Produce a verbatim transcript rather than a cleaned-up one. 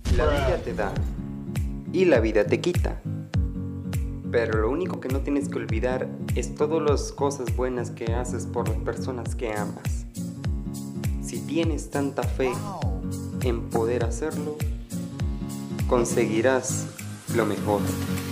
La vida te da y la vida te quita. Pero lo único que no tienes que olvidar es todas las cosas buenas que haces por las personas que amas. Si tienes tanta fe en poder hacerlo, conseguirás lo mejor.